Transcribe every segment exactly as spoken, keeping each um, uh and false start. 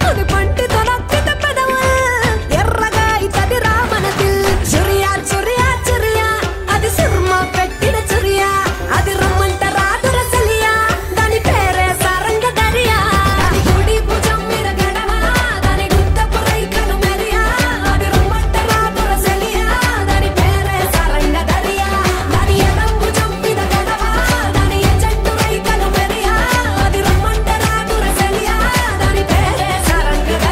అది పంటితో నొక్కితే పెదవుల్ ఎర్రగా ఇతది రామనది చురియా చురియా చురియా అది సిర్మ పెట్టిన చురియా అది రమ్మంట రాదుర సలియా దాని పేరే సారంగ దరియా దాని గుడి భుజం మీద గడవ దాని గుత్తపు రైకలు మెరియా అది రమ్మంట రాదుర సలియా దాని పేరే సారంగ దరియా దాని ఎడం భుజం మీద గడవ దాని ఎజెంటు రైకలు మెరియా అది రమ్మంట రాదుర సలియా దాని పేరే సారంగ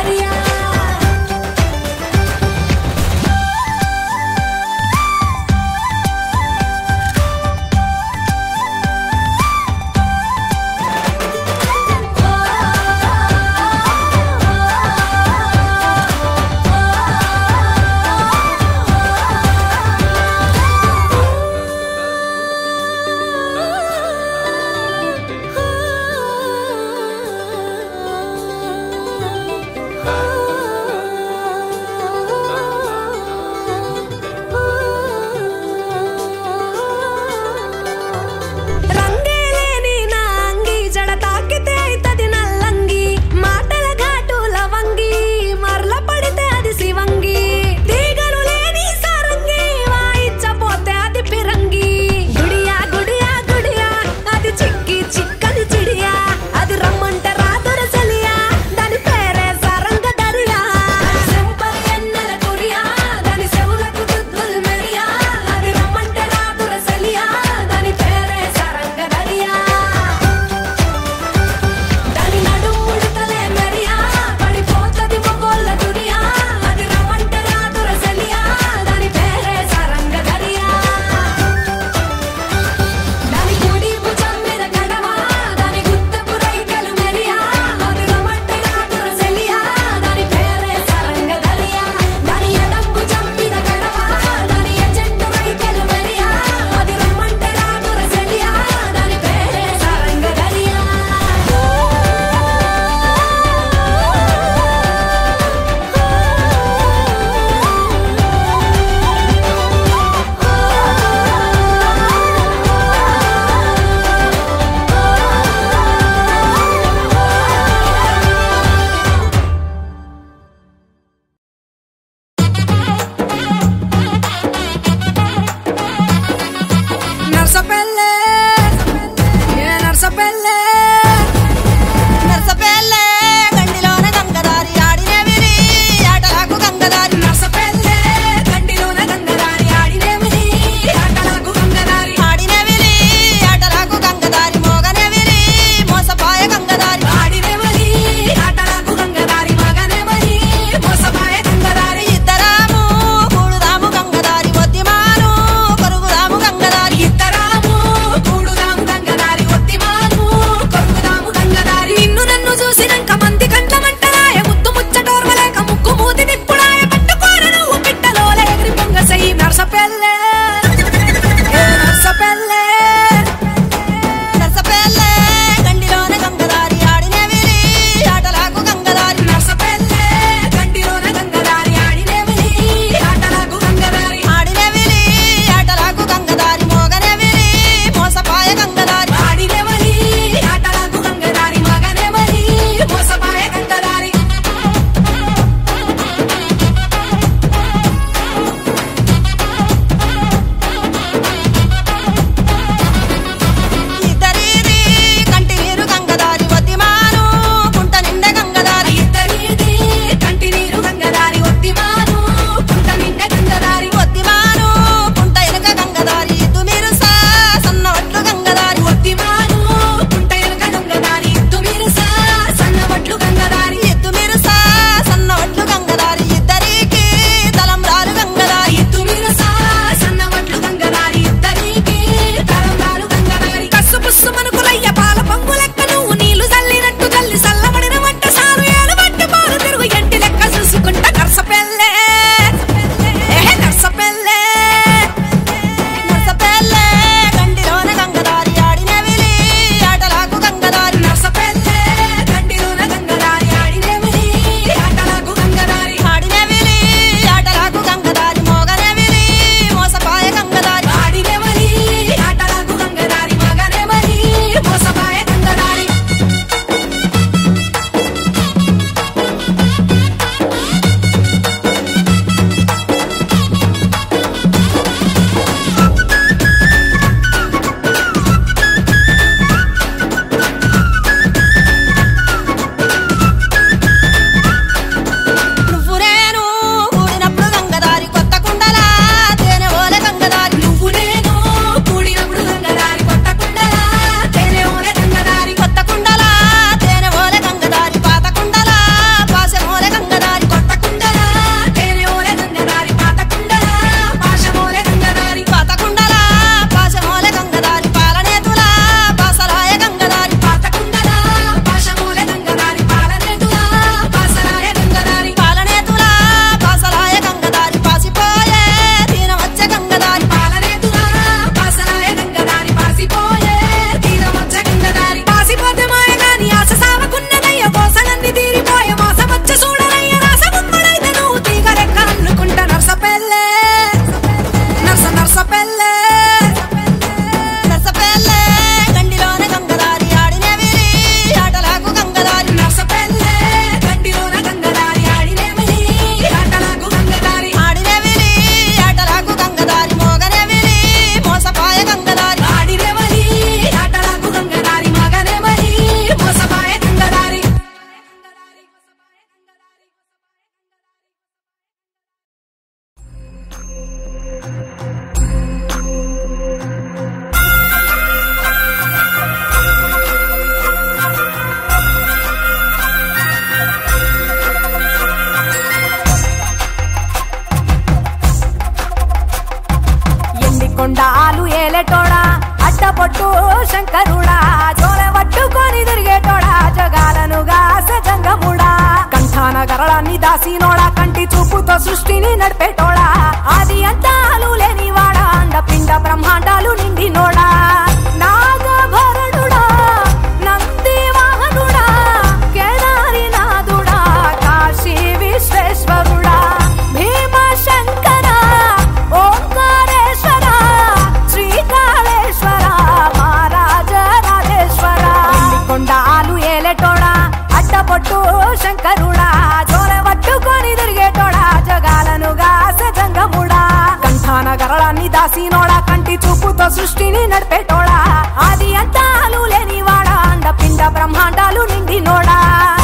శంకరుడా జోలె పట్టుకొని తిరిగేటోడా జగాలను గాసె జంగముడా కంఠాన గరళాన్ని దాసినోడా కంటి చూపుతో సృష్టిని నడిపేటోడా ఆది అంతాలు లేనివాడా అండ పిండ బ్రహ్మాండాలు నిండినోడా నాగభరణుడా నంది వాహనుడా కేదారి నాథుడా కాశీ విశ్వేశ్వరుడా భీమ శంకర ఓంకారేశ్వర శ్రీకాళేశ్వర మహారాజ రాజేశ్వర కొండాలు ఏలేటోడా అడ్డపొట్టు శంకరుడా జోలె పట్టుకొని తిరిగేటోడా జగాలను గాసె జంగముడా కంఠాన గరళాన్ని దాసినోడా కంటి చూపుతో సృష్టిని నడిపేటోడా ఆది అంతాలు లేనివాడా అండ పిండ బ్రహ్మాండాలు నిండినోడా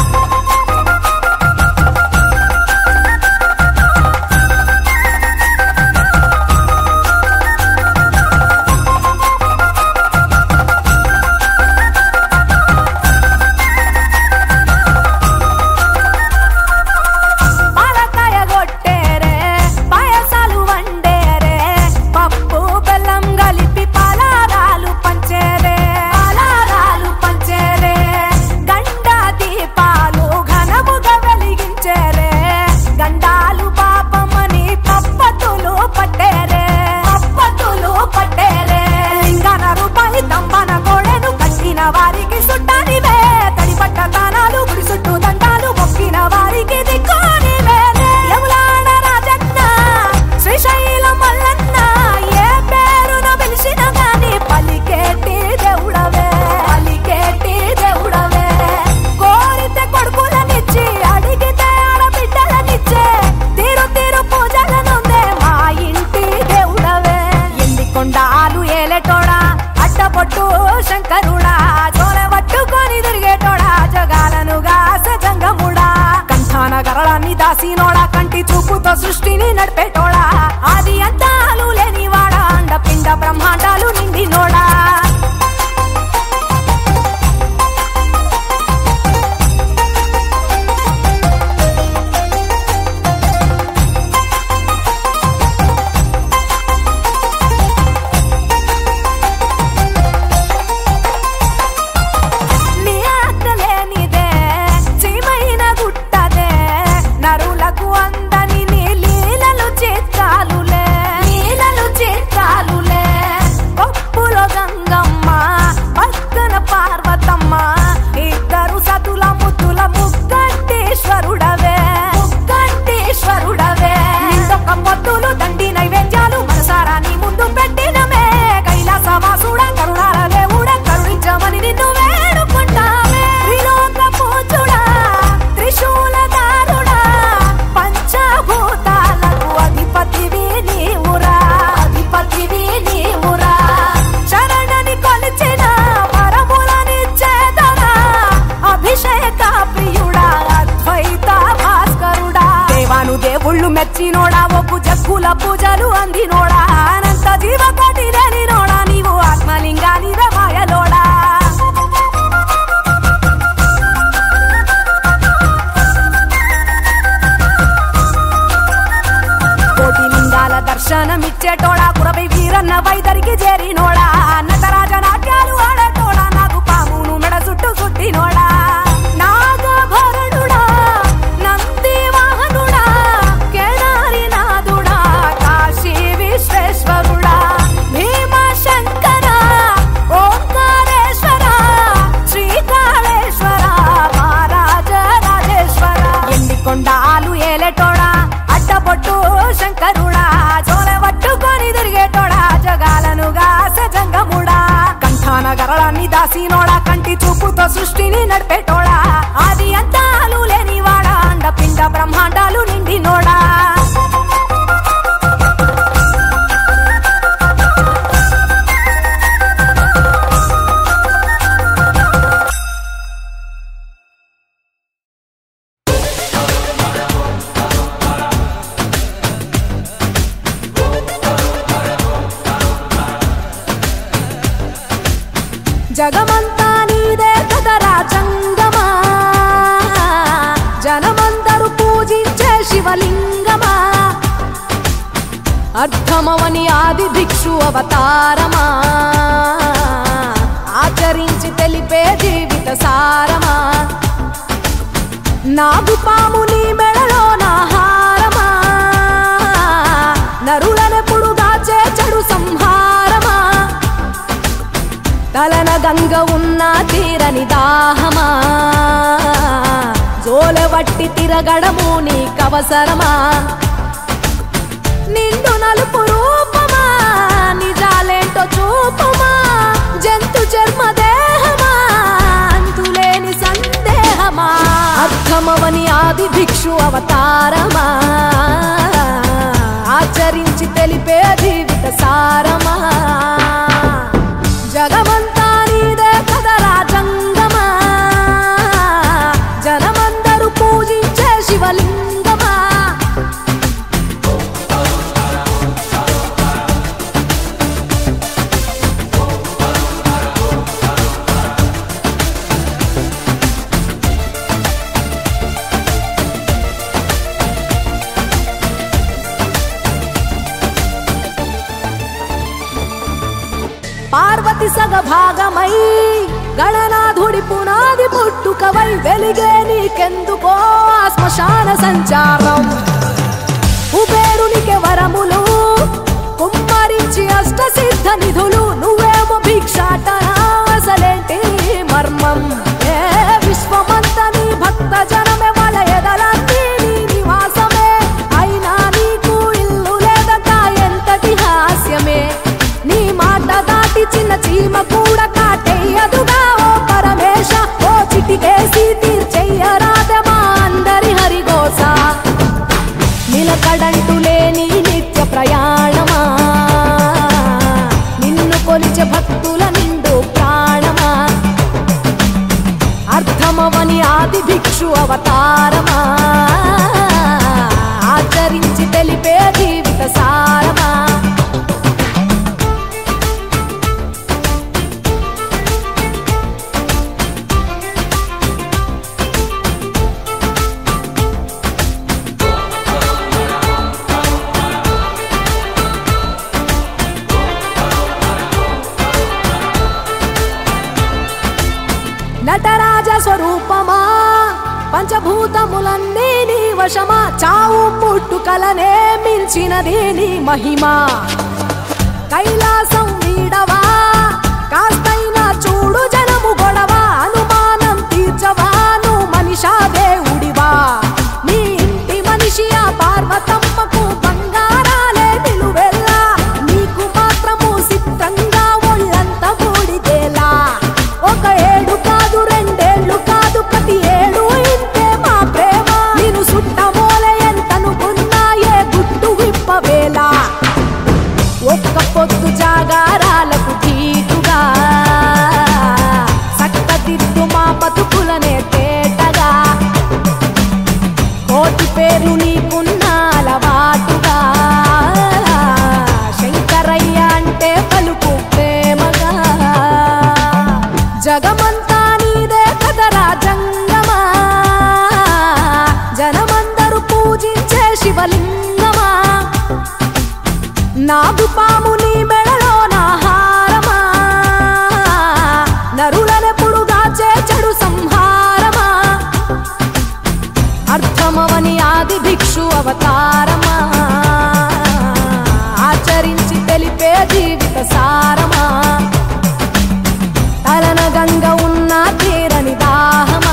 శంకరుడా జోలె పట్టుకొని తిరిగేటోడా జగాలను గాసె జంగముడా కంఠాన గరళాన్ని దాసినోడా కంటి చూపుతో సృష్టిని నడిపేటోడా ఆది అంతాలు లేనివాడా అండ పిండ బ్రహ్మాండాలు నిండినోడా మెచ్చినోడా ఒప్పు జక్కుల పూజలు అందినోడా అనంత జీవకోటి లేనినోడా నీవు ఆత్మలింగాని మాయలోడా కోటి లింగాల దర్శనమిచ్చేటోడా కురవై వీరన్న వైదరికి చేరినోడా నటరాజ నాట్యాలు ఆడేటోడా నాకు పామును మెడ చుట్టూ చుట్టినోడా నాగభరణుడా నంది వాహనుడా కేదారి నాథుడా కాశీ విశ్వేశ్వరుడా భీమ శంకర ఓంకారేశ్వర శ్రీకాళేశ్వర మహారాజ రాజేశ్వర ఎండి కొండాలు ఏలేటోడా అడ్డపొట్టు శంకరుడా జోలె పట్టుకొని తిరిగేటోడా జగాలను గాసె జంగముడా కంఠాన గరళాన్ని దాసినోడా కంటి చూపుతో సృష్టిని నడిపేటోడా ఆది అంతాలు లేనివాడా అండ పిండ బ్రహ్మాండాలు నిండినోడా జగమంతా నీదే కదరా జంగమా జనమందరూ పూజించే శివలింగమా అర్థమవని ఆది భిక్షు అవతారమా ఆచరించి తెలిపే జీవిత సారమా నాగుపాము నీ మెడలో నా హారమా నరులనెప్పుడు దాచే చెడు సంహారమా తలన గంగ ఉన్న తీరని దాహమా జోలవట్టి తిరగడము నీకవసరమా నిండు నలుపు రూపమా నిజాలేంటో చూపమా జంతు చర్మ దేహమా అంతులేని సందేహమా అర్థమవని ఆది భిక్షు అవతారమా ఆచరించి తెలిపే జీవిత సారమా జగమంతా నీదే కదరా జంగమా జనమందరూ పూజించే శివలింగమా పార్వతి సగ భాగమై గణనాథుడి పునాది పుట్టుకవై వెలిగే నీకెందుకో శ్మశాన సంచారం కుబేరునికి వరములు కుమ్మరించి అష్ట సిద్ధ నిధులు నువ్వేమో భిక్షాటన అసలేంటి మర్మం ఏ విశ్వమంత నీ భక్త జనమే వాళ్ళ ఎదలన్నీ నీ నివాసమే అయినా నీకు ఇల్లు లేదట ఎంతటి హాస్యమే నీ మాట దాటి చిన్న చీమ కూడా కాటేయదుగా ఓ పరమేశ ఓ చిటికేసి తీర్చెయ్యరాదమా అందరి హరిగోస నిలకడంటు లేని నిత్య ప్రయాణమా నిన్ను కొలిచే భక్తుల నిండు ప్రాణమా అర్థమవని ఆది భిక్షు అవతారమా ఆచరించి తెలిపే జీవిత సారమా నటరాజ స్వరూపమా పంచభూతములన్నీ నీ వశమా చావు పుట్టుకలనే మించినది నీ మహిమా కైలాసం వీడవా కాస్తైనా చూడు జనము గొడవ అనుమానం తీర్చవా నువ్వు మనిషా దేవుడివా నీ ఇంటి మనిషి ఆ పార్వతమ్మకు బంగారాలే నిలువెల్లా నీకు మాత్రము సిద్ధంగా ఒళ్ళంత మూడిదేలా ఒక ఏడు కాదు రెండేళ్లు కాదు ప్రతి ఏడు ఇంతే మా ప్రేమ నేను సుట్టమోలే ఎంతనుకున్నా ఏ గుట్టు విప్పవేలా ఒక్క పొద్దు జాగారాలకు తీటుగా సక్కదిద్దు మా బతుకులనే తేటగా కోటి పేరు నీకున్న అలవాటుగా శంకరయ్య అంటే పలుకు ప్రేమగా జగమంతా నీదే కదరా జంగమా జనమందరూ పూజించే శివలింగమా నాగుపాము నీ మెడలో నా హారమా నరులనెప్పుడు దాచే చెడు సంహారమా అర్థమవని ఆది భిక్షు అవతారమా ఆచరించి తెలిపే జీవిత సారమా తలన గంగ ఉన్న తీరని దాహమా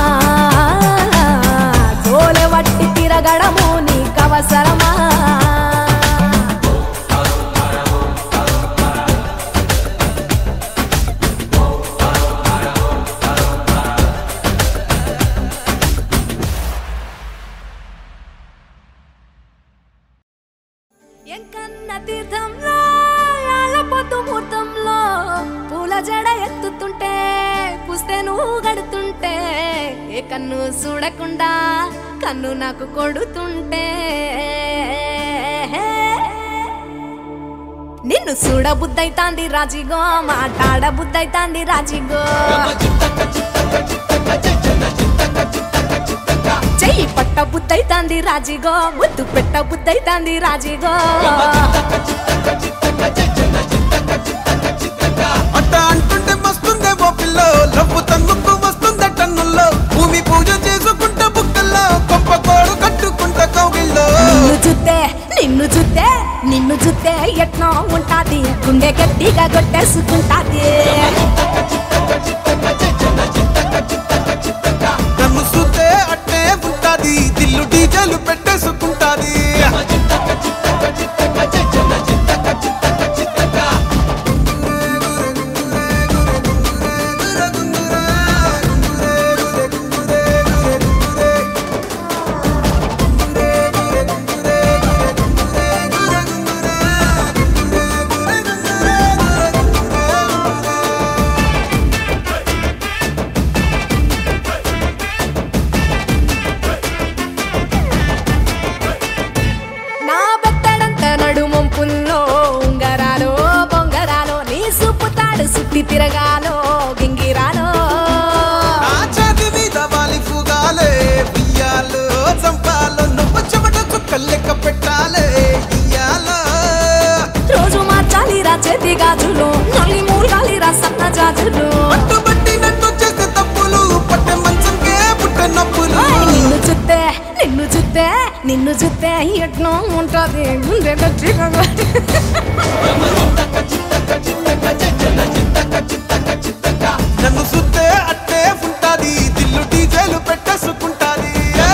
జోలవట్టి తిరగడము నీకవసరమా ఎంకన్న తీర్థంలో పొద్దు ముహూర్తంలో పూల జడ ఎత్తుతుంటే పుస్తే నువ్వు గడుతుంటే ఏ కన్ను చూడకుండా కన్ను నాకు కొడుతుంటే నిన్ను చూడ బుద్ధైతాంది రాజిగో మాట్లాడ బుద్ధైతాంది రాజిగో చెయ్యి పట్ట బుద్ధైతాంది రాజిగో ముద్దు పెట్ట బుద్ధైతాంది రాజిగో అట్ట అంటుంటే మస్తుందే ఓ పిల్ల నిన్ను చూస్తే ఎట్నో ఉంటాది గుండె గట్టిగా కొట్టేసుకుంటాది నన్ను చూస్తే అట్టే ఉంటాది దిల్లు డీజేలు పెట్టేసుకుంటాది తిరగాలో గింగిరాలో నా చేతి మీద వాలి ఫుగాలే బియ్యాలు చంపాలో నువ్వు చెమట చుక్కలు లెక్క పెట్టాలే ఇయ్యాలో రోజు మార్చాలి రా చేతి గాజులు నల్లి మూలాలి రా సన్న జాజులు పట్టుబట్టి నన్ను చేసే తప్పులు పట్టే మంచంకే పుట్టే నొప్పులు నిన్ను చూస్తే నిన్ను చూస్తే నిన్ను చూస్తే ఎట్నో ఉంటది గుండె గట్టిగా నన్ను చూస్తే అట్టే ఉంటాది దిల్లు డీజేలు పెట్టేసుకుంటాది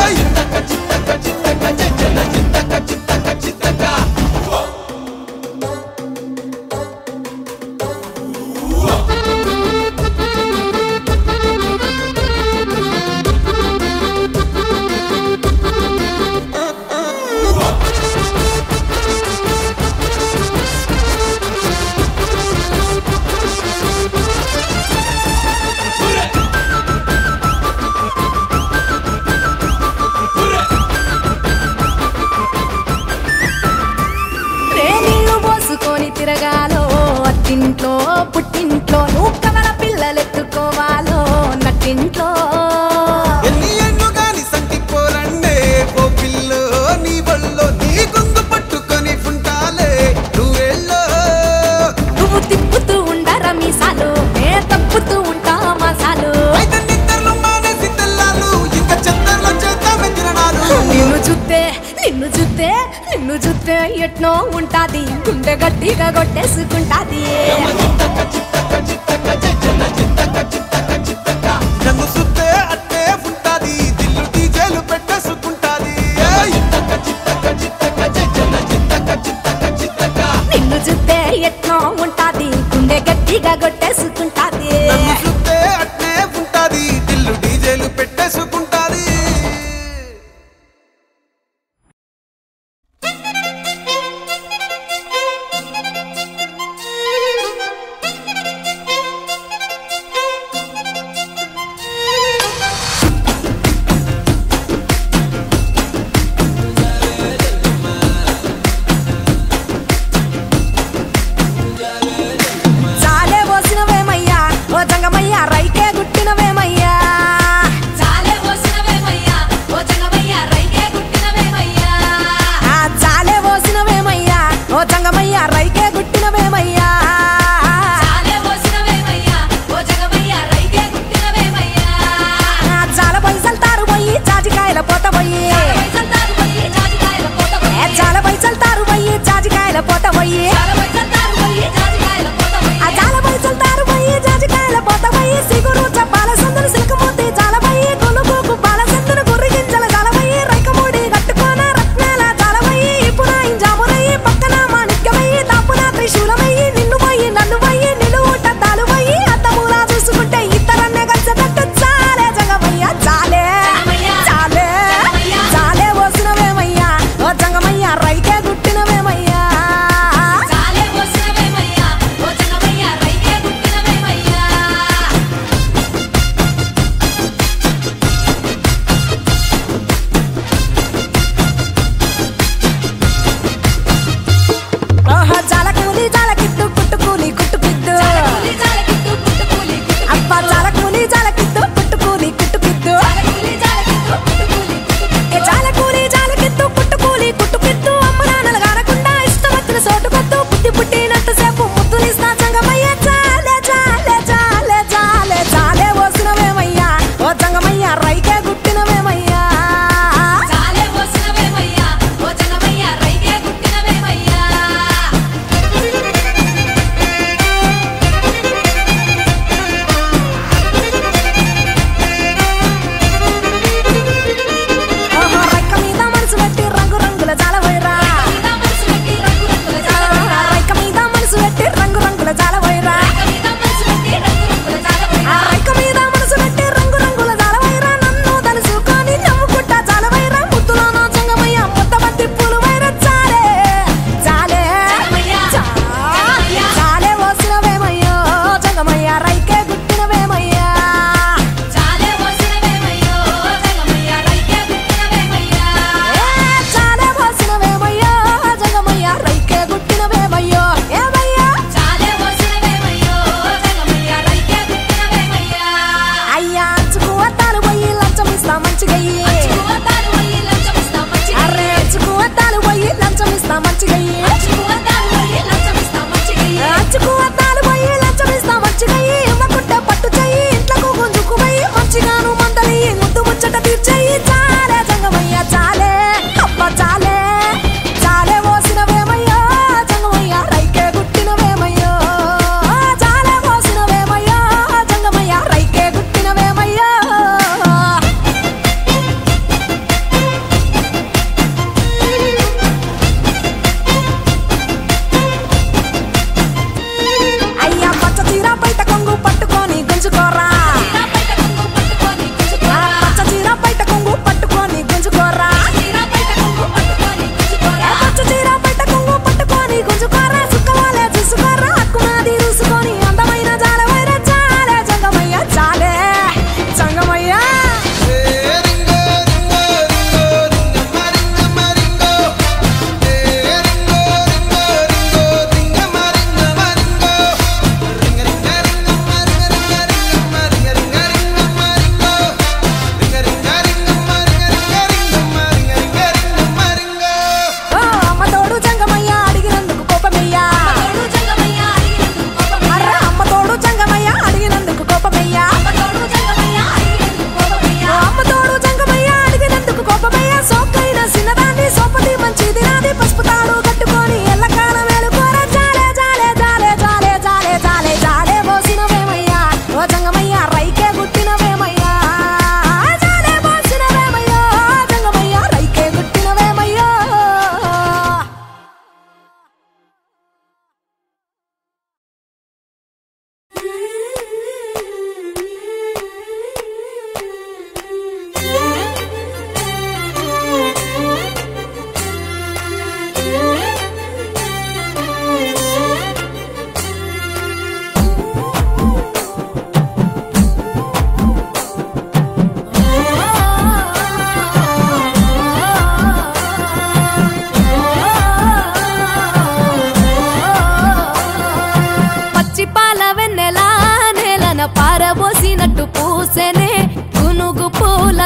తిరగాలో అత్తింట్లో పుట్టింట్లో నువ్వు కవల పిల్లలెత్తుకోవాలో నట్టింట్లో ఎన్ని ఎన్ను గాని సంటిపోరండే ఓ పిల్లో నీ బల్లో నీ గొంతు పట్టుకొని ఉంటాలే నువ్వెల్లో నువ్వు తిప్పుతూ ఉండరా మీసాలు నే తప్పుతూ ఉంటా మసాలు అయితే నిద్రలు మానేసి తెల్లాలు ఇంకా చెత్తర్లో చేద్దామే తిరణాలు నిన్ను చూస్తే నిన్ను చూస్తే నిన్ను చూస్తే ఎట్నో ఉంటాది గుండె గట్టిగా కొట్టేసుకుంటాది నన్ను చూస్తే అట్టే ఉంటాది దిల్లు డీజేలు పెట్టేసుకుంటాది నిన్ను చూస్తే ఎట్నో ఉంటాది గుండె గట్టిగా కొట్టేసుకుంటాది నన్ను చూస్తే అట్టే ఉంటాది దిల్లు డీజేలు పెట్టేసుకుంటాది చాలే ఓ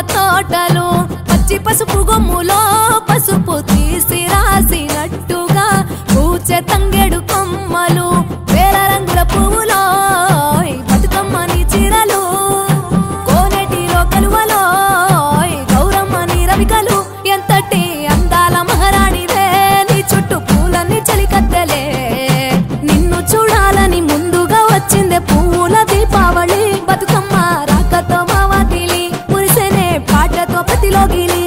తోటలు పచ్చి పసుపు గొమ్ములో పసుపు తీసి రాసినట్టుగా పూచే తంగెడు కొమ్మలు వేల రంగుల పువ్వులో బతుకమ్మని చీరలు కోనేటిలో కలువలో గౌరమ్మని రవికలు ఎంతటి అందాల మహారాణిదే నీ చుట్టూ పూలన్నీ చలికత్తెలే నిన్ను చూడాలని ముందుగా వచ్చిందే పూల దీపావళి బతుకమ్మ రాకతో మావాకిలి మురిసెనే పాటతో ప్రతిలోగిలి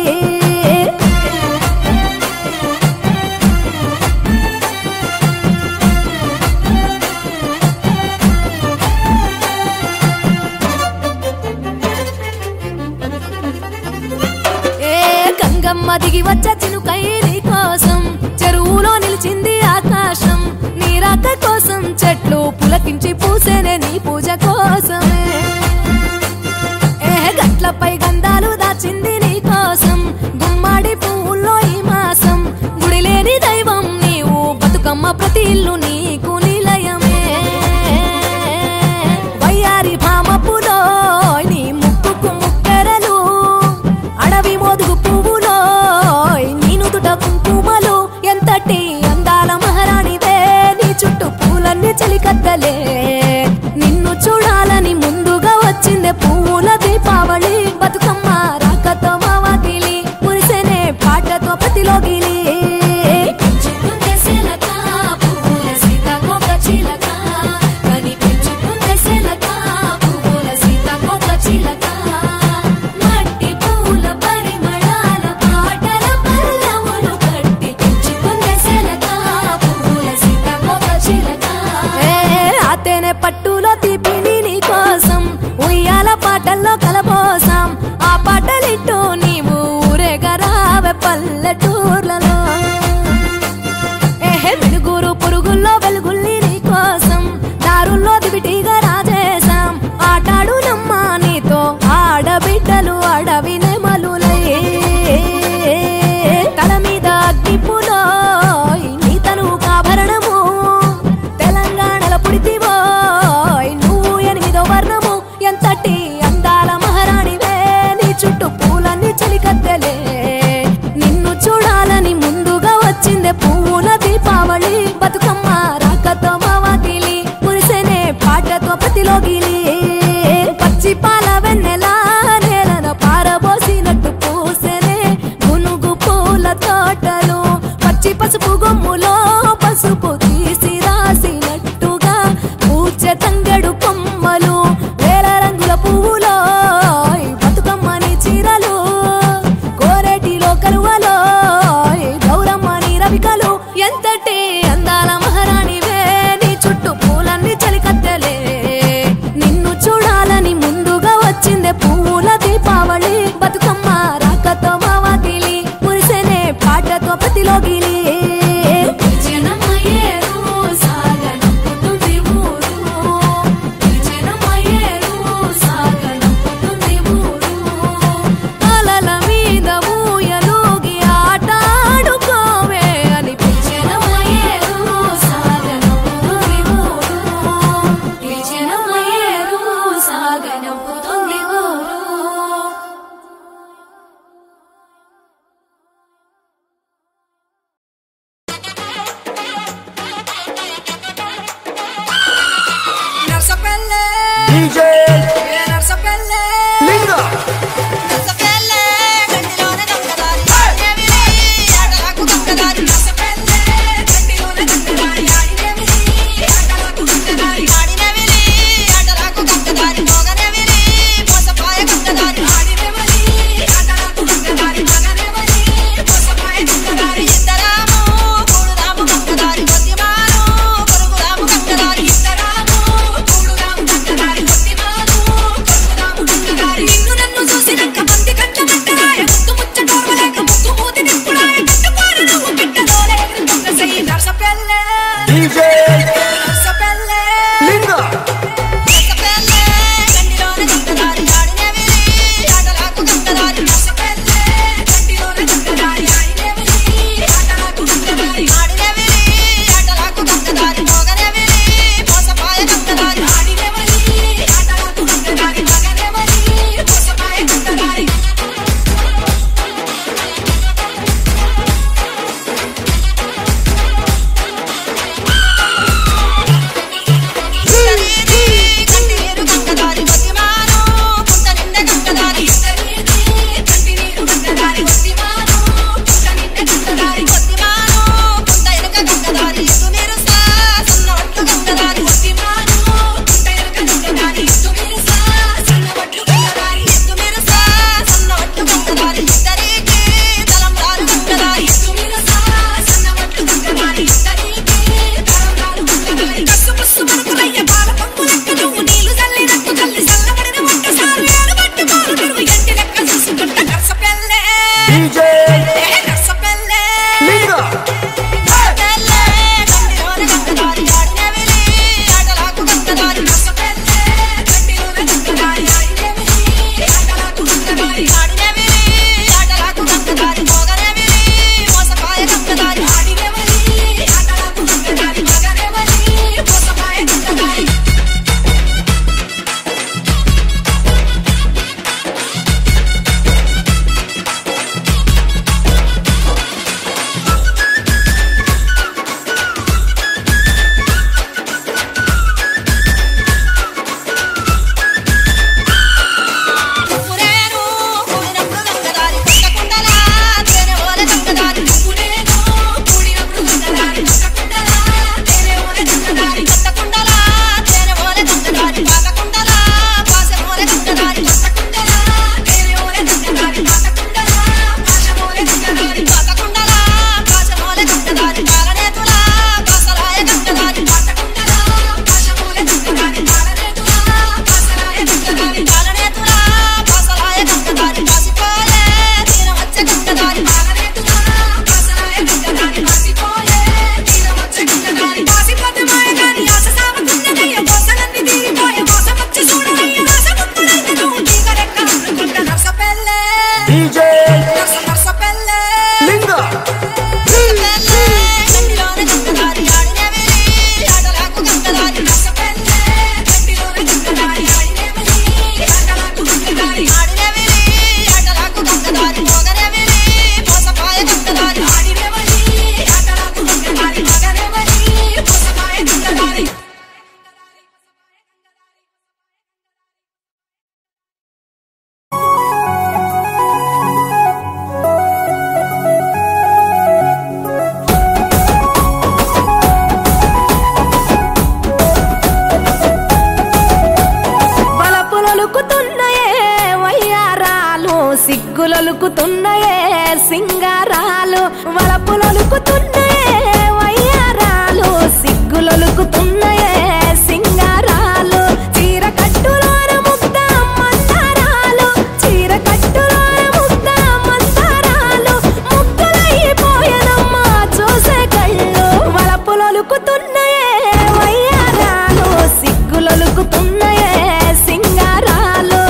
గంగమ్మ దిగి వచ్చ చినుకై నీ కోసం చెరువులో నిలిచింది ఆకాశం నీ రాక కోసం చెట్లు పులకించి పూసేనే నీ పూజ కోసమే ఏ గట్లపై గంధాలు దాచింది నీ కోసం గుమ్మాడి పువ్వుల్లో ఈ మాసం గుడిలేని దైవం నీవు బతుకమ్మ ప్రతి ఇల్లు నీకు నిలయమే వయ్యారి భామపులో నీ ముక్కుకు ముక్కెరలు అడవి మోదుగు పువ్వులో నీ నుదుట కుంకుమలు ఎంతటి అందాల మహారాణిదే నీ చుట్టూ పూలన్నీ చలికత్తలే నిన్ను చూడాలని ముందుగా వచ్చిందే పూల దీపావళి బతుకమ్మ రాకతో మావాకిలి మురిసెనే పాటతో ప్రతిలోగిలి పట్టులో తీపిని నీ కోసం ఉయ్యాల పాటల్లో కలపోసాం ఆ పాటలిట్టు నీవు ఊరేగరావే పల్లెటూర్లలో ఏహే వెలుగురు పురుగుల్లో వెలుగుల్ని నీ కోసం దారుల్లో దివిటిగా రాజేశాం ఆటాడు నమ్మ నీతో ఆడబిడ్డలు అడవి నెమలులే తల మీద అగ్గిపులో నీ తను కాభరణము తెలంగాణలో పుడితివో నువ్వు ఎనిమిదో వర్ణము ఎంతటి అందాల మహారాణివే నీ చుట్టూ పూలన్నీ చలికత్తెలే నిన్ను చూడాలని ముందుగా వచ్చిందే పూల దీపావళి బతుకమ్మ రాకతో మావాకిలి మురిసెనే పాటతో ప్రతిలోగిలి పచ్చి పాల వెన్నెలా నేలను పారబోసినట్టు పూసెనే గునుగు పూల తోటలు పచ్చి పసుపు గొమ్ములో పసుపు తీసి రాసినట్టుగా పూచే తంగెడు కొమ్మలు వేల రంగుల పువ్వులో బతుకమ్మని చీరలు కోరేటిలో కలువలో గౌరమ్మని రవికలు ఎంతటి అందాల మహారాణివే నీ చుట్టూ పూలన్నీ చలికత్తెలే నిన్ను చూడాలని ముందుగా వచ్చిందే పూల దీపావళి బతుకమ్మ రాకతో మావాకిలి మురిసెనే పాటతో ప్రతిలోగిలి సిగ్గులొలుకుతున్నాయే సింగారాలు వలపులొలుకుతున్నాయే వయ్యారాలు సిగ్గులొలుకుతున్నాయే సింగారాలు చీర కట్టులోన ముద్ద మందారాలు చీర కట్టులోన ముద్ద మందారాలు ముక్కలైపోయనమ్మా చూసే కళ్ళు వలపులొలుకుతున్నాయే వయ్యారాలు సిగ్గులొలుకుతున్నాయే సింగారాలు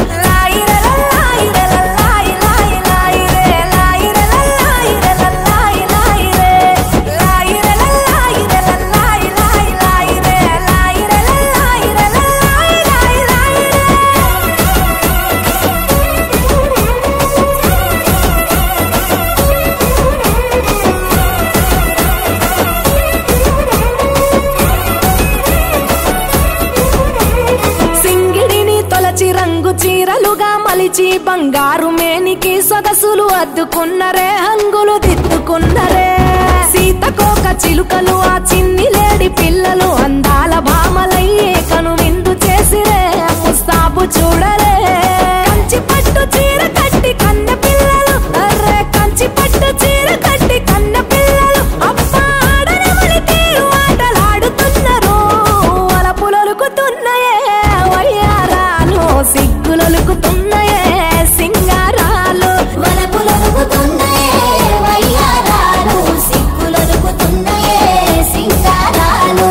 రంగు చీరలుగా మలిచి బంగారు మేనికి సొగసులు అద్దుకున్నరే హంగులు దిద్దుకున్నరే సీతకోక చిలుకలు ఆ చిన్ని లేడి పిల్లలు అందాల భామలయ్యే కను విందు చేసిరే ముస్తాబు చూడరే కంచి పట్టు చీర కట్టి కన్న పిల్లలు అర్రే కంచి పట్టు చీర కట్టి కన్న పిల్లలు అబ్బా ఆడనమని తీరు ఆటలాడుతున్నారు వలపులొలుకుతున్నాయే వయ్యారాలు సిగ్గులొలుకుతున్నాయే సింగారాలు వలపులొలుకుతున్నాయే వయ్యారాలు సిగ్గులొలుకుతున్నాయే సింగారాలు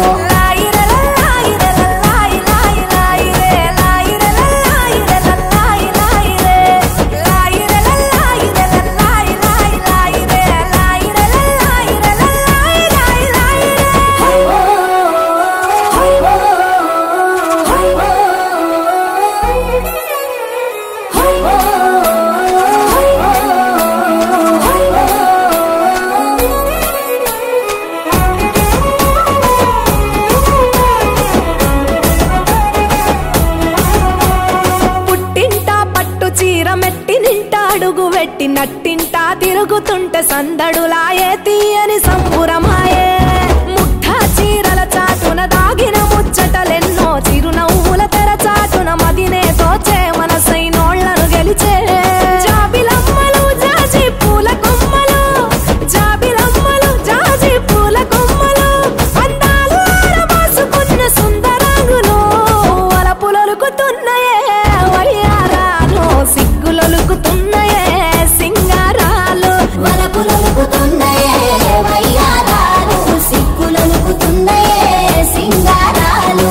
అడుగు వెట్టి నట్టింటా తిరుగుతుంటే సందడులాయే తీయని సంబురమాయే ముఠ చీరల చాటున దాగిన ముచ్చటలెన్నో చిరునవ్వుల తెర చాటున మదినే తోచే మనసైనోళ్లను గెలిచే జాబిలమ్మలు జాజి పూల కొమ్మలు జాబిలమ్మలు జాజి పూల కొమ్మలు అందాలు ఆడమోసుకున్న సుందరాంగులు వలపులొలుకుతున్నాయే వయ్యారాలు సిగ్గులొలుకుతున్నాయే సింగారాలు వలపులొలుకుతున్నాయే వయ్యారాలు సిగ్గులొలుకుతున్నాయే సింగారాలు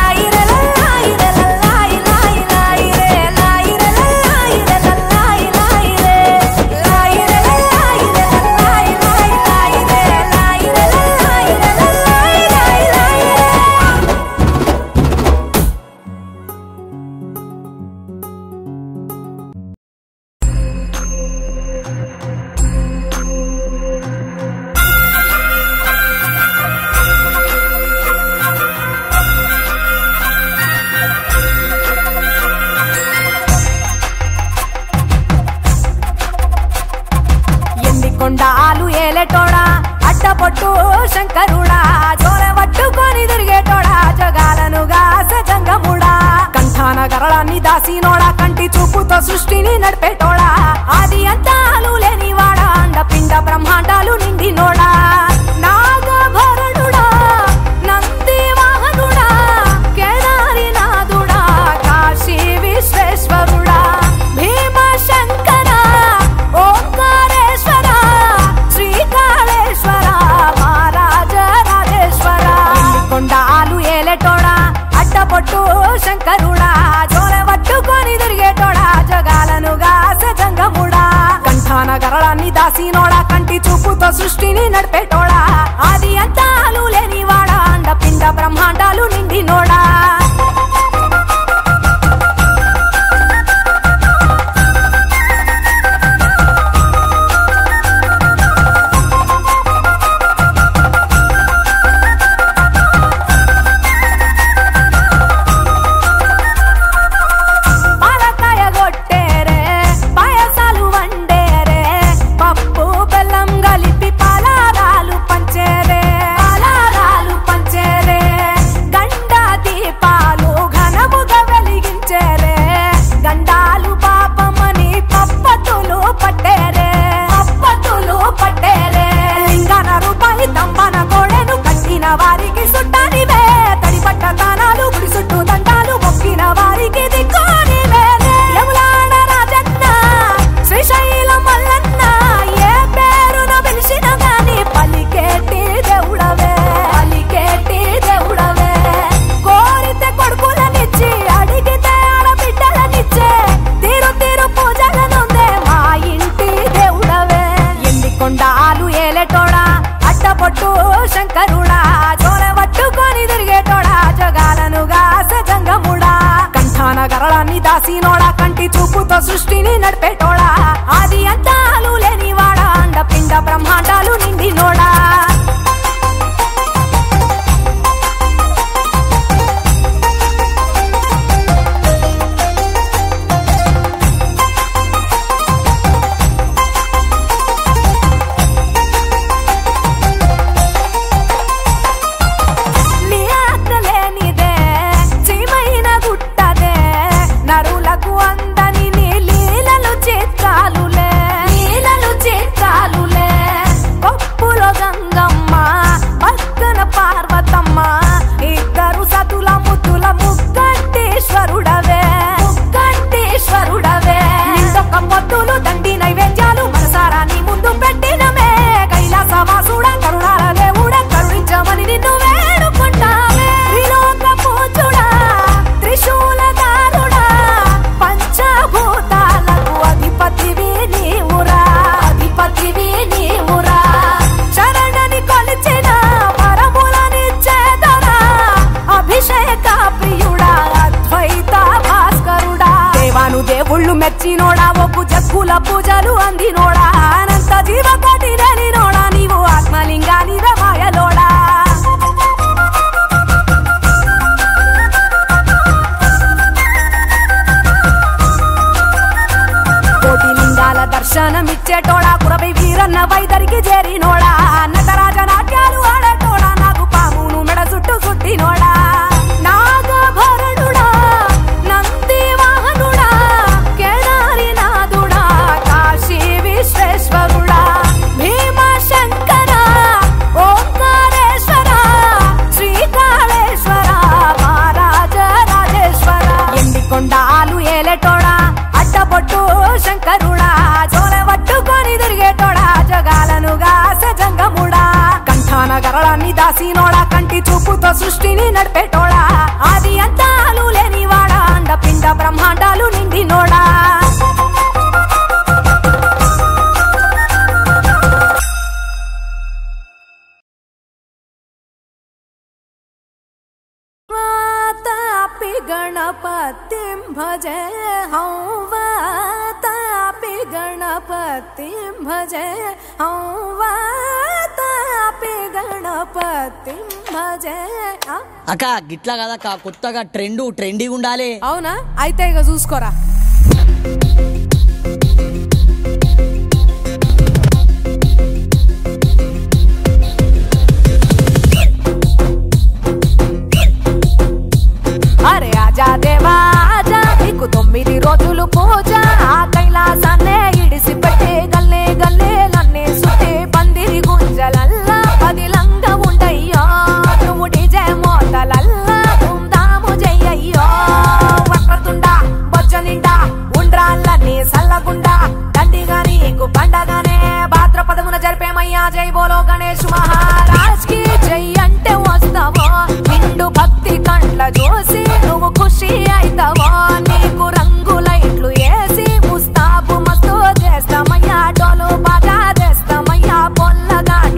కొండాలు ఏలేటోడా అడ్డపొట్టు శంకరుడా జోరె పట్టుకొని తిరిగేటోడా జగాలను గాసే జంగముడా కంఠాన గరళాన్ని దాసినోడా కంటి చూపుతో సృష్టిని నడిపేటోడా ఆది అంతాలు లేనివాడా అండ పిండ బ్రహ్మాండాలు నిండినోడా నాగభరణుడా నంది వాహనుడా కేదారి నాథుడా కాశీ విశ్వేశ్వరుడా భీమ శంకర ఓంకారేశ్వర శ్రీకాళేశ్వర మహారాజ రాజేశ్వర కొండాలు ఏలేటోడా అడ్డపొట్టు శంకరుడా జోరె పట్టుకొని తిరిగేటోడా జగాలను గాసే జంగముడా కంఠాన సృష్టిని నడిపేటోడా ఆది అంతాలు లేనివాడా అండపిండ బ్రహ్మాండాలు నిండినోడా వారికి సుట్టానివే తడిపట్ట తానాలు గుడి చుట్టూ దండాలు మొక్కిన వారికి దిక్కునివే యములాడ రాజన్న శ్రీశైలం మల్లన్న ఏ పేరున పిలిచిన గాని పలికేటి దేవుడవే పలికేటి దేవుడవే కోరితే కొడుకులనిచ్చి అడిగితే ఆడబిడ్డలనిచ్చే తీరు తీరు పూజలనుందే మా ఇంటి దేవుడవే ఎండి కొండాలు ఏలేటోడా అట్టపొట్టు శంకరుడా జోరె పట్టుకొని తిరిగేటోడా జగాలను గాసె జంగముడా కంఠాన గరళాన్ని దాసినోడా కంటి చూపుతో సృష్టిని నడిపేటోడా ఆది అంతాలు లేనివాడా అండపిండ బ్రహ్మాండాలు నిండినోడా దేవుళ్ళు మెచ్చినోడా ఒప్పు జక్కుల పూజలు అందినోడా అనంత జీవకోటి లేనినోడా నీవు ఆత్మలింగాని మాయలోడా కోటి లింగాల దర్శనమిచ్చేటోడా కురవై వీరన్న వైదరికి చేరినోడా నటరాజ నాట్యాలు ఆడేటోడా నాకు పామును మెడ చుట్టూ సుట్టినోడా నాగభరణుడా నంది వాహనుడా కేదారి నాథుడా కాశీ విశ్వేశ్వరుడా భీమ శంకర ఓంకారేశ్వర శ్రీకాళేశ్వర మహారాజ రాజేశ్వర ఎండి కొండాలు ఏలేటోడా అడ్డపొట్టు శంకరుడా జోరె పట్టుకొని తిరిగేటోడా జగాలను గాసె జంగముడా కంఠాన గరళాన్ని దాసినోడా కంటి చూపుతో సృష్టిని నడిపేటోడా ఆది అంతాలు లేనివాడా అండపిండ బ్రహ్మాండాలు నిండినోడా गणपतिं भजे हौं वातापि गणपतिं भजे हौं वातापि गणपतिं भजे అక్క గిట్లా కదక్క కొత్తగా ట్రెండ్ ట్రెండీగా ఉండాలి అవునా అయితే ఇక చూసుకోరా అరే ఆజా దేవా ఆజా నీకు తొమ్మిది రోజులు పూజ ఆ కైలాసాన్నే ఇడిసి పెట్టి గల్లే గల్లే నన్నే సుట్టి పందిరి గుంజలల్లా పదిలంగా ఉండయ్యో నువ్వు డిజే మోతలల్లా ధూమ్ధాము చెయ్యయ్యో వక్రతుండా బొజ్జ నిండా ఉండ్రాళ్ళని సల్లగుండా దండిగా నీకు పండగానే భాద్రపదమున జరిపేమయ్యా జై బోలో గణేష్ మహారాజ్ కి జై అంటే వస్తావో నిండు భక్తి కండ్ల చూసి నువ్వు ఖుషి అయితావో నీకు రంగు లైట్లు వేసి ముస్తాబు మస్తు చేస్తామయ్యా డోలు బాగా చేస్తామయ్యా పొల్లగాట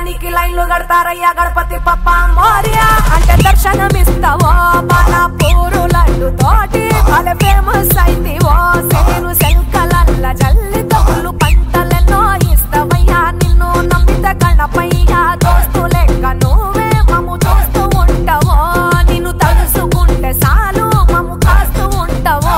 దర్శనానికి లైన్లు కడతారయ్యా గణపతి పప్ప మోరియా అంటే దర్శనమిస్తావో బాలా పూరు లడ్డు తోటి భలే ఫేమస్ అయితే ఓ సేను శంకలల్ల జల్లి తగులు పంటలెన్నో ఇస్తావయ్యా నిన్ను నమ్మిత గణపయ్యా దోస్తు లెక్క నువ్వే మమ్ము చూస్తూ ఉంటావో నిన్ను తలుసుకుంటే సాలు మమ్ము కాస్తూ ఉంటావో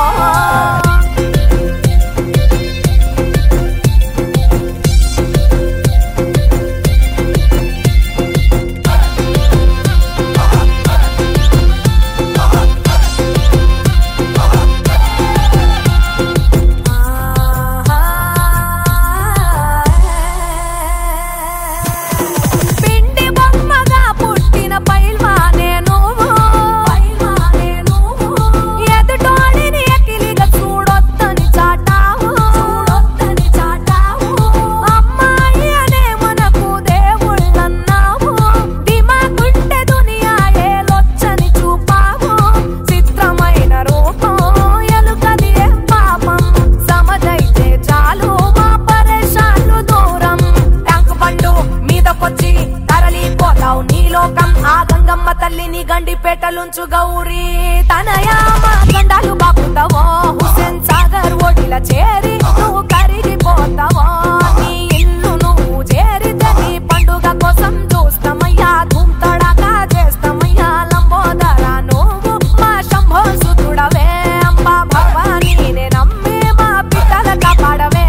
తల్లిని గండిపేటలుంచు గౌరీ తనయా మా గండాలు బాపుతావో హుసేన్ సాగర్ ఓడిల చేరి నువ్వు కరిగిపోతావో నీ ఇల్లు నువ్వు చేరితే నీ పండుగ కోసం చూస్తామయ్యా ధూమ్ తడాకా చేస్తామయ్యా లంబోదర నువ్వు మా శంభో సుతుడవే అంబా భవానీ నే నమ్మి మా పిట్టల కాపాడవే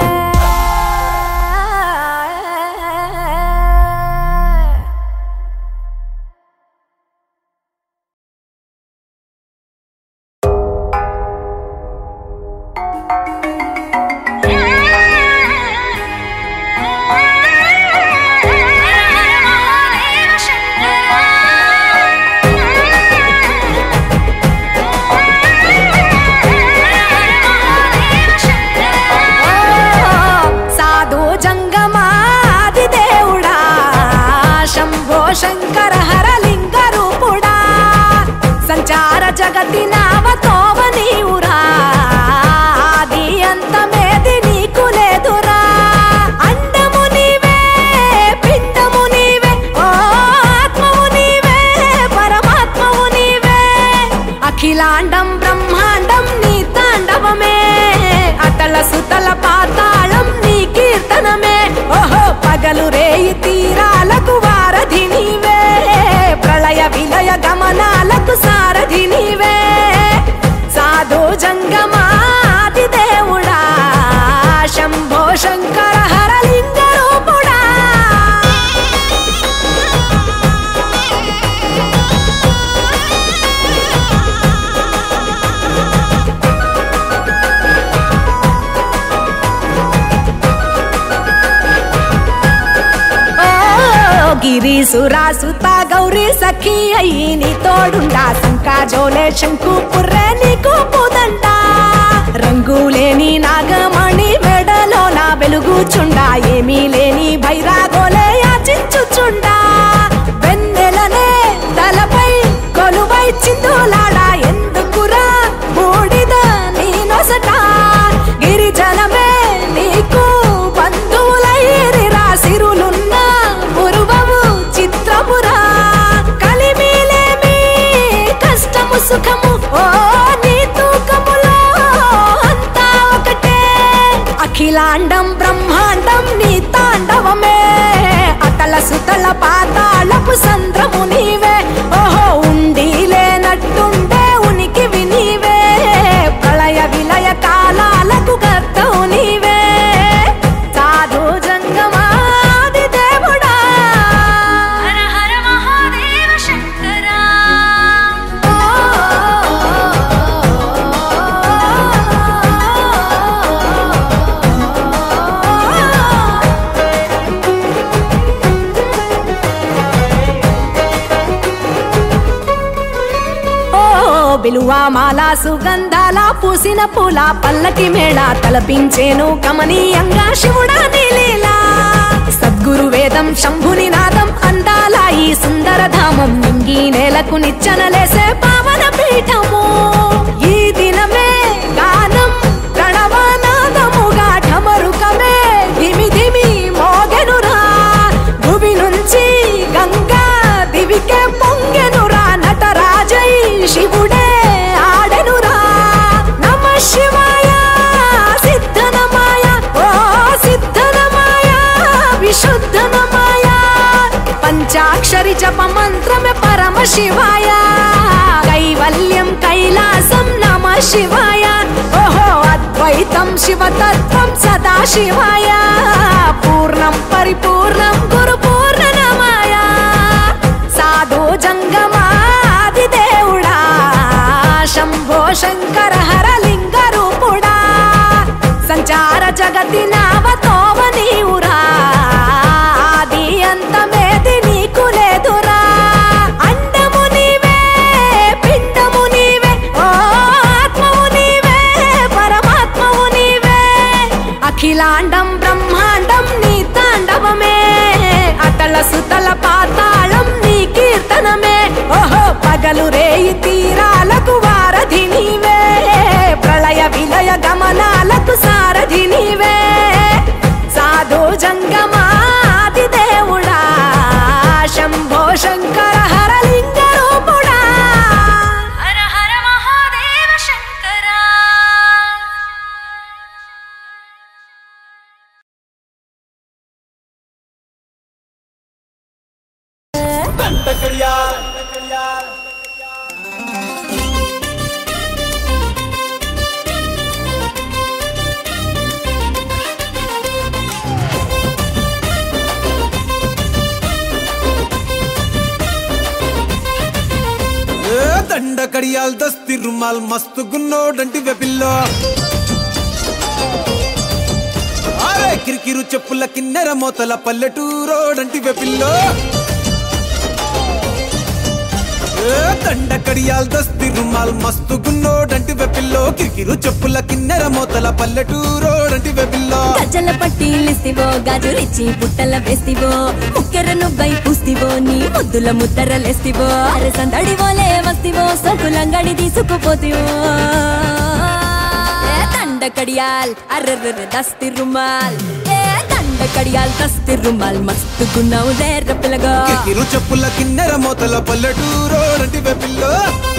శంకర హరలింగ రూపుడా సంచార జగతి నావతోవ నీవురా ఆది అంతమేది నీకు లేదురా అండము నీవే పిండము నీవే ఓ ఆత్మవు నీవే పరమాత్మవు నీవే అఖిలాండం బ్రహ్మాండం నీ తాండవమే అతల సుతల పాతాళం నీ కీర్తనమే ఓహో పగలు రేయి తీరాలకు వారధి నీవే ప్రళయ విలయ గమనాలకు సారథి నీవే సాధు జంగమాది దేవుడా శంభో శంకర హరలింగ రూపుడా గిరీసురాసుత గౌరీ సఖీ అయ్యి నీ తోడుండా శంకా జోలే శంకు పుర్రే నీకు పుదండా రంగులేని నాగమణి మెడలో నా వెలుగుచుండా ఏమీ లేని భైరాగోలే యాచించుచుండా వెన్నెలనే తలపై కొలువై చిందులాడా ఎందుకురా బూడిద నీ నొసట గిరిజనమే నీకు బంధువులైరిరా సిరులున్న పురువవు చిత్రపురా కలిమిలేమి కష్టము సుఖము ఓ నీ తూకములో అంతా ఒకటే అఖిలాండం బ్రహ్మాండం నీ తాండవమే అతల సుతల పాతాళపు సంద్రము నీవే ఓహో ఉండి లేనట్టుండే ఉనికివి నీవే ప్రళయ విలయ కాలాలకు కర్తవు నీవే సాధు జంగమాది దేవుడా హర హర మహాదేవ శంకరా బిలువా మాల సుగంధాల పూసిన పూల పల్లకి మేళ తలపించేను కమనీయంగా శివుడా నీలీలా సద్గురు వేదం శంభుని నాదం అందాల ఈ సుందర ధామం నింగి నేలకు నిచ్చనలేసే పావన పీఠము ఈ దినమే గానం ప్రణవనాదముగా ఢమరుకమే ధిమి ధిమి మోగెనురా భువి विशुद्ध नमाया पंचाक्षरी जप मंत्र में परम शिवाय कैवल्यम कैलासम नमः शिवाय ओहो अद्वैतम शिवतत्त्वं सदा शिवाय पूर्णं परिपूर्णं गुरु पूर्ण नमाय साधु जंगमादिदेवुडा शंभो शंकर हर लिंग रूपुडा संचार जगति नावतोव नीవురా आदि अंतमेदि नीకు లేదురా अंडमु नीवे पिंडमु नीवे ओ आत्ममु नीवे परमात्ममु नीवे अखिलांडं ब्रह्मांडं नी तांडवमे अतल सुतल पाताళం నీ కీర్తనమే ఓహో పగలు రేయి తీరాలకు వారధి నీవే ప్రళయ విలయ గమనాలకు సారథి నీవే సాధు జంగమాది దేవుడా శంభో శంకర హర లింగ రూపుడా హర హర మహాదేవ శంకర దండ కడియాల్ దస్తి రుమాల్ మస్తు గున్నోడంటి వెపిల్లో అరే కిరికిరు చెప్పుల కిన్నెర మోతల పల్లెటూరోడంటి వెపిల్లో దండ కడియాల్ దస్తి రుమాల్ మస్తు గున్నోడంటి వెపిల్లో కిరికిరు చెప్పుల కిన్నెర మోతల పల్లెటూరోడంటి వెపిల్లో గజల పట్టీలిస్తివో గాజులిచ్చి పుట్టల వేస్తివో ముక్కెర నువ్వై పూస్తివో నీ ముద్దుల ముద్దరలేస్తివో అరే సందడివోలే వస్తివో సొకులంగడి తీసుకుపోతివో దండ కడియాల్ అర్రర్ర దస్తి రుమాల్ దండ కడియాల్ దస్తి రుమాల్ మస్తు గున్నావు లేర పిల్లగా కిరికిరు చెప్పుల కిన్నెర మోతల పల్లెటూరోడంటి వెపిల్లో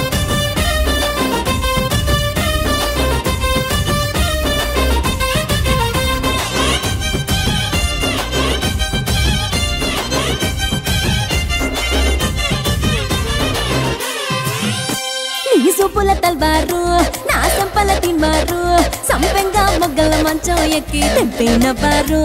నీ సూపుల తల్వారు నా సంపల తిన్మారు సంపెంగా మొగ్గల మంచం ఎక్కి తెంపినవారు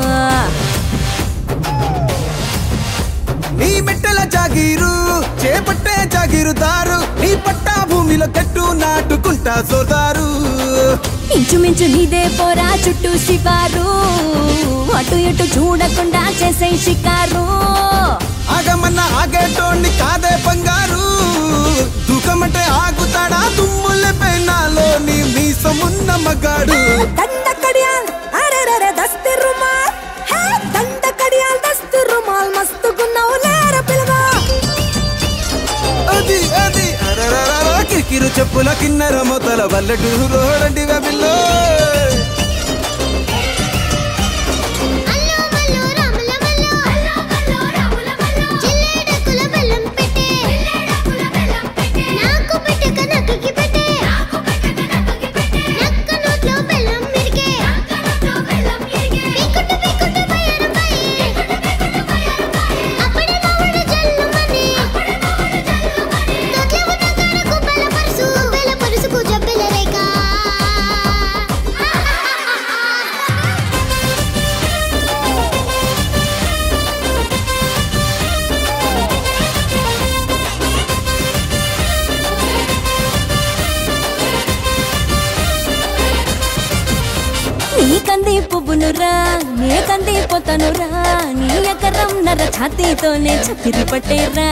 నీ మెట్టల జాగీరు చేపట్టే జాగీరుదారు నీ పట్టా భూమిలో కట్టు నాటుకుంటా సోదారు ఇంచుమించు నీదే పోరా చుట్టూ శివారు అటు ఇటు చూడకుండా చేసే షికారు ఆగమన్న ఆగేటోని కాదే బంగారు దూకమంటే ఆగుతాడా తుమ్ముల పెనాలో నీ మీసమున్న మగాడు దండ కడియాల్ అరెరెరె దస్తి రుమాల్ హే దండ కడియాల్ దస్తి రుమాల్ మస్తు గున్నావు లేర పిల్లగా అది అది అరరరర కిరికిరు చెప్పుల కిన్నెర మొదల వల్లటూరోడంటి వెబిల్లో నీ కంది పువ్వునురా నే కంది పోతనురా నీ ఎకరం నర ఛాతీతోనే చక్కెరి పట్టేరా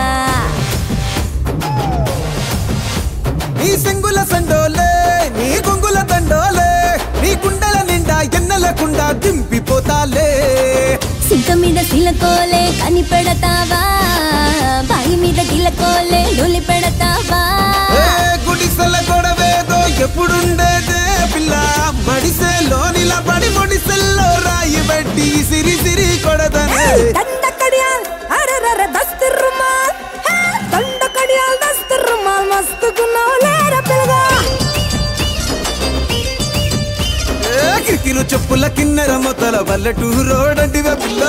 నీ సెంగుల సండోలే నీ గొంగుల దండోలే నీ కుండల నిండా ఎన్నెలకుండా దింపిపోతాలే సింక మీద సిలకోలే కని పెడతావా బాయి మీద గిలకోలే నూలి పెడతావా గుడిసెల గొడవేదో ఎప్పుడుండేదే పిల్ల మడిసెలో నిలబడి మొడిసెల్లో రాయి పెట్టి సిరి సిరి కొడదనే దండ కడియాల్ అరెరెరె దస్తి రుమాల్ హే దండ కడియాల్ దస్తి రుమాల్ మస్తు గున్నావు లేర పిల్లగా కిరు చెప్పుల కిన్నెర మొత్తల పల్లెటూరోడంటివే పిల్ల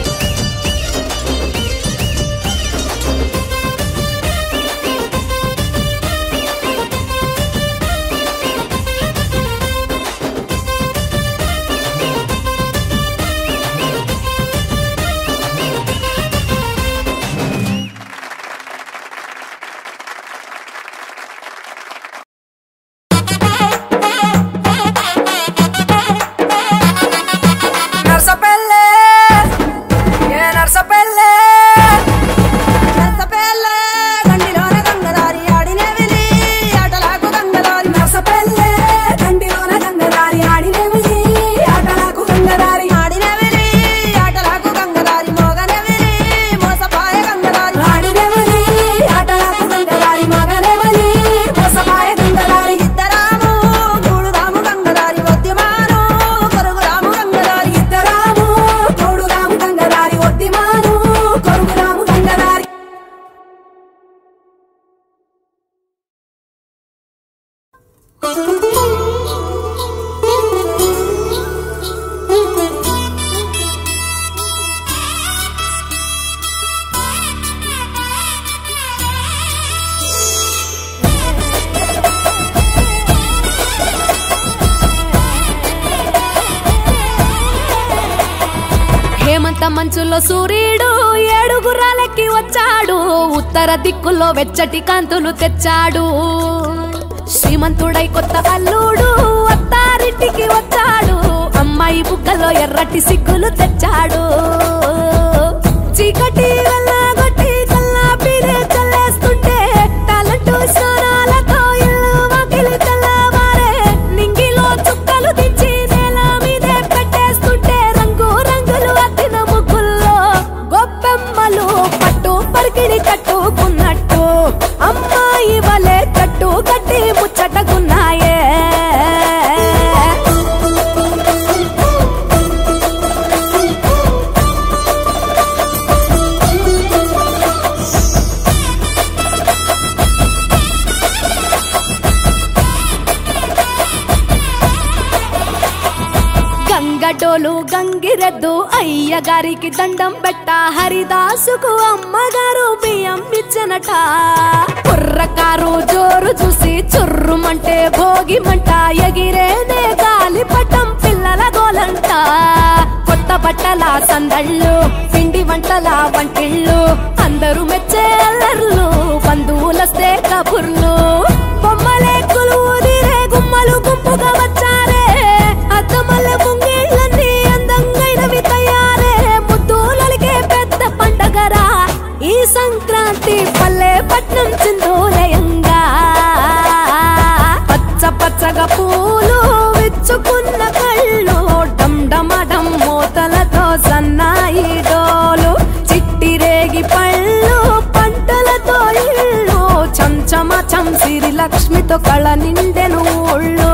మంచులో సూర్యుడు ఏడుగురాలకి వచ్చాడు ఉత్తర దిక్కులో వెచ్చటి కాంతులు తెచ్చాడు శ్రీమంతుడై కొత్త అల్లుడు అత్తారింటికి వచ్చాడు అమ్మాయి బుగ్గలో ఎర్రటి సిగ్గులు తెచ్చాడు చీకటి వెళ్ళగొట్టి కల్లాపిరే చల్లేస్తుంటే టాలెంట్ స్నానాలతో ఇల్లు వాకిలి తెల్లవారే నింగిలో చుక్కలు దించి నేల మీదే పెట్టేస్తుంటే రంగు రంగులు అద్దిన ముగ్గుల్లో గొప్పెమ్మలు పట్టు పరికిడి కట్టుకున్నట్టు అమ్మాయి వలే కట్టు కట్టి ముచ్చటకున్నాయే గంగటోలు గంగిరెద్దు అయ్యగారికి దండం పెట్ట హరిదాసుకు అమ్మగారు బియ్యం ఇచ్చనట కుర్రకారు జోరు చూసి చుర్రుమంటే భోగిమంట ఎగిరేనే గాలిపటం పిల్లల గోలంట కొత్త బట్టల సందళ్ళు పిండి వంటల వంటిళ్ళు అందరూ మెచ్చే అల్లర్లు బంధువులస్తే కబుర్లు బొమ్మలే కొలువుదిరే గుమ్మలు గుంపుగా వచ్చారే అద్దమల్ల ముంగిళ్ళన్నీ అందంగైనవి తయారే ముద్దులకే పెద్ద పండగరా ఈ సంక్రాంతి పల్లె పట్నం చిందోలయంగా పచ్చ పచ్చగా పూలు విచ్చుకున్న కళ్ళు డమ్ మోతలతో సన్నాయి డోలు చిట్టి రేగి పళ్ళు పంటలతో ఇళ్ళు చంచమ చంసిరి లక్ష్మితో కళ నిండెను ఊళ్ళు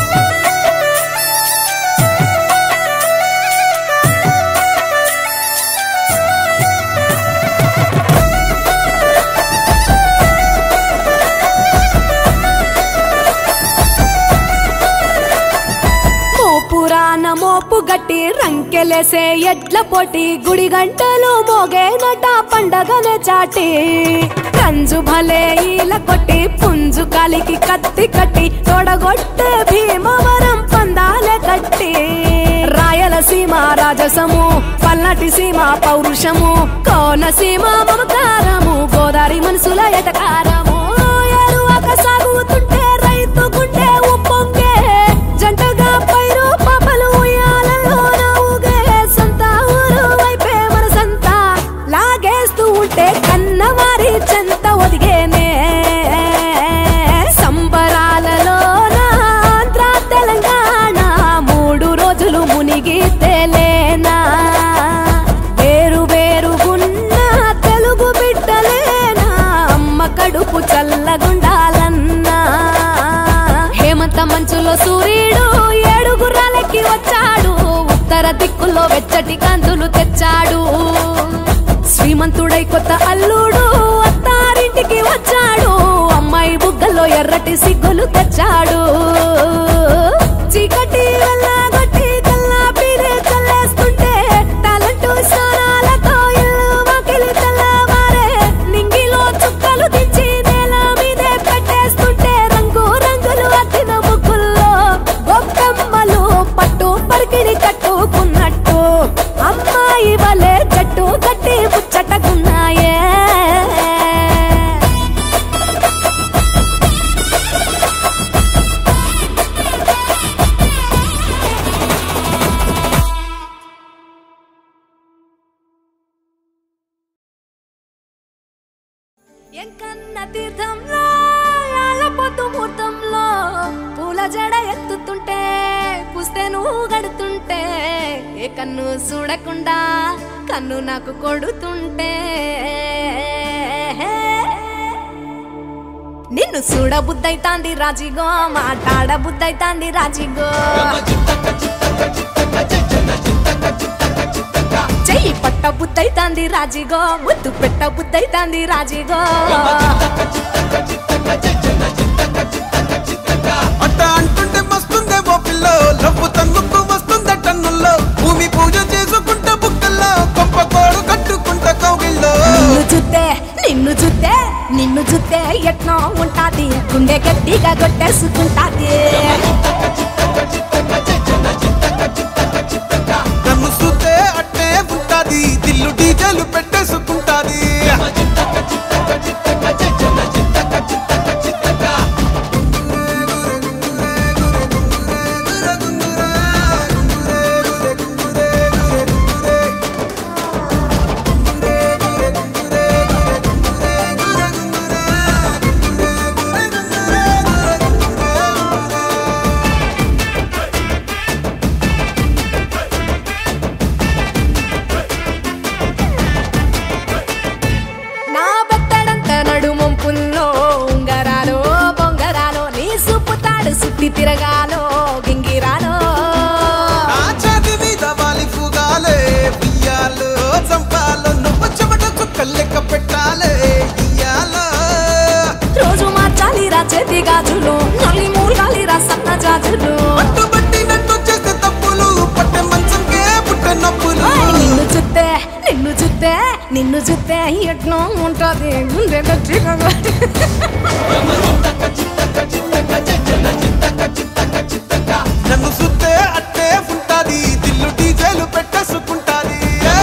మోపు గట్టి రంకెలేసే ఎడ్ల పోటీ గుడి గంటలు మోగేనట పండగనే చాటి కంజు భలే ఈల కొట్టి పుంజు కాలికి కత్తి కట్టి తొడగొట్టే భీమవరం పందాలే కట్టి రాయలసీమ రాజసము పల్నాటి సీమ పౌరుషము కోనసీమ మమకారము గోదావరి మనసుల ఎటకారము ఎరువక సాగుతుంటే రైతు గుండె ఉప్పొంగే జంటగా పైరు పాపలు ఉయ్యాలలో నవ్వుగే సంత ఊరు వైపే మనసంతా లాగేస్తూ ఉంటే కన్నవారి చెంత ఒదిగేనే సంబరాలలో ఆంధ్ర తెలంగాణ మూడు రోజులు మునిగి తేలేనా వేరు వేరుగున్న తెలుగు బిడ్డలేనా అమ్మ కడుపు చల్లగుండాలన్నా హేమంత మంచులో సూర్యుడు ఏడుగురాలకి వచ్చాడు ఉత్తర దిక్కులో వెచ్చటి కాంతులు తెచ్చాడు శ్రీమంతుడై కొత్త అల్లుడు అత్తారింటికి వచ్చాడు అమ్మాయి బుగ్గలో ఎర్రటి సిగ్గులు తెచ్చాడు చీకటి వెళ్ళగొట్టి ఎంకన్న తీర్థంలో యాళ్ళ పొద్దు ముహూర్తంలో పూల జడ ఎత్తుతుంటే పుస్తే నువ్వు గడుతుంటే ఏ కన్ను చూడకుండా కన్ను నాకు కొడుతుంటే నిన్ను చూడ బుద్ధైతాంది రాజిగో మాట్లాడ బుద్ధైతాంది రాజిగో చెయ్యి పట్ట బుద్ధైతాంది రాజిగో ముద్దు పెట్ట బుద్ధైతాంది రాజిగో అట్ట అంటుంటే మస్తుందే ఓ పిల్లో లవ్వు తన్నుకు వస్తుందే టన్నుల్లో భూమి పూజ చేసుకుంటా బుక్కల్లో గొప్ప కోడు కట్టుకుంటా కౌగిల్లో నిన్ను చూస్తే నిన్ను చూస్తే నిన్ను చూస్తే ఎట్లా ఉంటాది గుండె గట్టిగా కొట్టేసుకుంటాది నన్ను చూస్తే అట్టే ఉంటాది దిల్లు డీజేలు పెట్టేసుకుంటాది తిరగాలో గింగిరాలో ఆచాది మీద వాలి ఫుగాలే బియ్యాలో చంపాలో నువ్వు చెమట చుక్కలెక్క పెట్టాలే ఇయ్యాలో రోజు మార్చాలి రా చేతి గాజులు నల్లి మూలాలి రా సన్న జాజులు పట్టుబట్టినట్టు చేసే తప్పులు పట్టే మంచంకే పుట్టే నొప్పులు నిన్ను చూస్తే నిన్ను చూస్తే నిన్ను చూస్తే ఎట్లా ఉంటది గుండె గట్టిగా నన్ను చూస్తే అట్టే ఉంటాది దిల్లు డీజేలు పెట్టేసుకుంటాది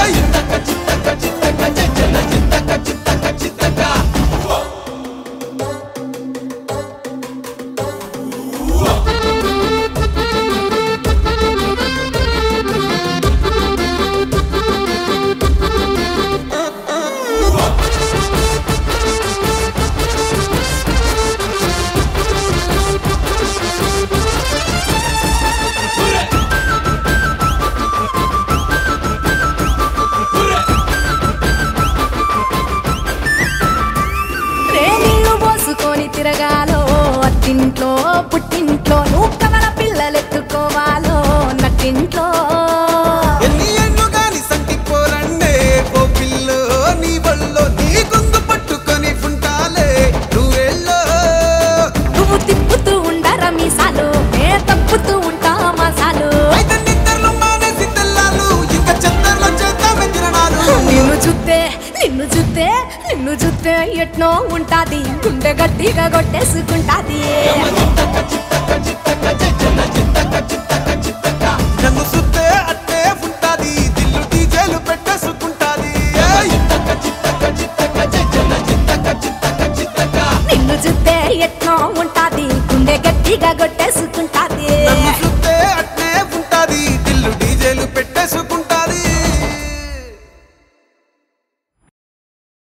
తిరగాలో అత్తింట్లో పుట్టింట్లో నువ్వు కవల పిల్లలెత్తుకోవాలో నట్టింట్లో ఎన్ని ఎన్ను గాని సంటిపోరండే ఓ పిల్లో నీ వల్లో నీ గొంతు పట్టుకొని ఉంటాలే నువ్వెల్లో నువ్వు తిప్పుతూ ఉండరా మీసాలు నే తప్పుతూ ఉంటా మసాలు అయితే నిద్రలు మానేసి తెల్లాలు ఇంకా చెత్తర్లో చేద్దామే తిరణాలు నిన్ను చూస్తే నిన్ను చూస్తే నిన్ను చూస్తే ఎట్నో ఉంటాది గుండె గట్టిగా కొట్టేసుకుంటాది నన్ను చూస్తే అట్టే ఉంటాది దిల్లు డీజేలు పెట్టేసుకుంటాది నిన్ను చూస్తే ఎట్నో ఉంటాది గుండె గట్టిగా కొట్టేసుకుంటా